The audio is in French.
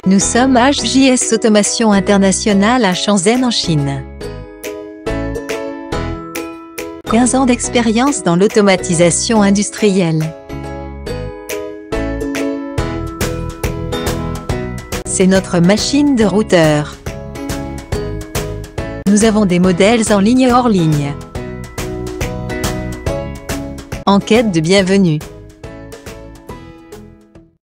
Nous sommes HJS Automation International à Shenzhen en Chine. 15 ans d'expérience dans l'automatisation industrielle. C'est notre machine de routeur. Nous avons des modèles en ligne et hors ligne. En quête de bienvenue.